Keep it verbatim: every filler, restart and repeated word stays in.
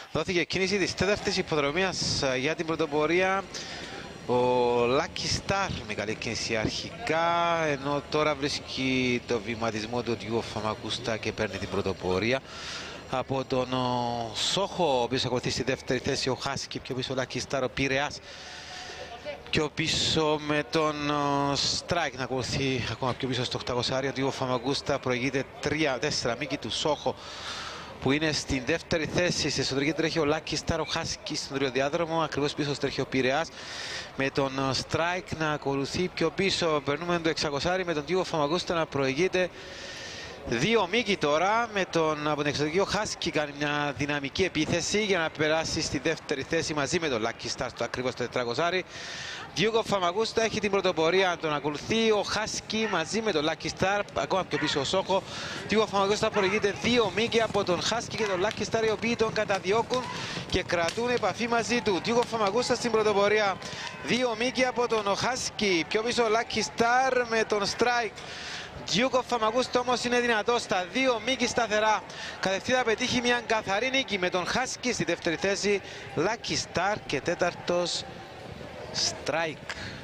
Δόθηκε κίνηση της τέταρτης υποδρομίας για την πρωτοπορία. Ο Lucky Star με καλή κίνηση αρχικά, ενώ τώρα βρίσκει το βηματισμό του Διού Φαμακούστα και παίρνει την πρωτοπορία. Από τον Σόχο, ο οποίος ακολουθεί στη δεύτερη θέση, ο Χάσκι, πιο πίσω ο Lucky Star, ο Πειραιάς. Πιο πίσω με τον Strike να ακολουθεί ακόμα πιο πίσω στο οκτακόσια. Ο Διού Φαμακούστα προηγείται τρία τέσσερα μήκη του Σόχο, που είναι στην δεύτερη θέση. Σε εσωτερική τρέχει ο Lucky Star, ο Χάσκι στον τριοδιάδρομο. Ακριβώς πίσω τρέχει ο Πειραιάς με τον Strike να ακολουθεί πιο πίσω. Περνούμε το εξακόσια με τον Διού Φαμακούστα να προηγείται δύο μήκη τώρα. Με τον από την εξωτερική ο Χάσκι κάνει μια δυναμική επίθεση για να περάσει στη δεύτερη θέση μαζί με τον Lucky Star στο ακριβώς το τετρακόσια. Διούγκο Φαμακούστα έχει την πρωτοπορία, τον ακολουθεί ο Χάσκι μαζί με τον Lucky Star, ακόμα πιο πίσω ο Σόχο. Διούγκο Φαμακούστα προηγείται δύο μήκη από τον Χάσκι και τον Lucky Star, οι οποίοι τον καταδιώκουν και κρατούν επαφή μαζί του. Διούγκο Φαμακούστα στην πρωτοπορία, δύο μήκη από τον Χάσκι, πιο πίσω ο Lucky Star με τον Strike. Διούγκο Φαμακούστα όμως είναι δυνατό στα δύο μήκη σταθερά. Κατευθείαν θα πετύχει μια καθαρή νίκη με τον Χάσκι στη δεύτερη θέση, Lucky Star και τέταρτος Strike.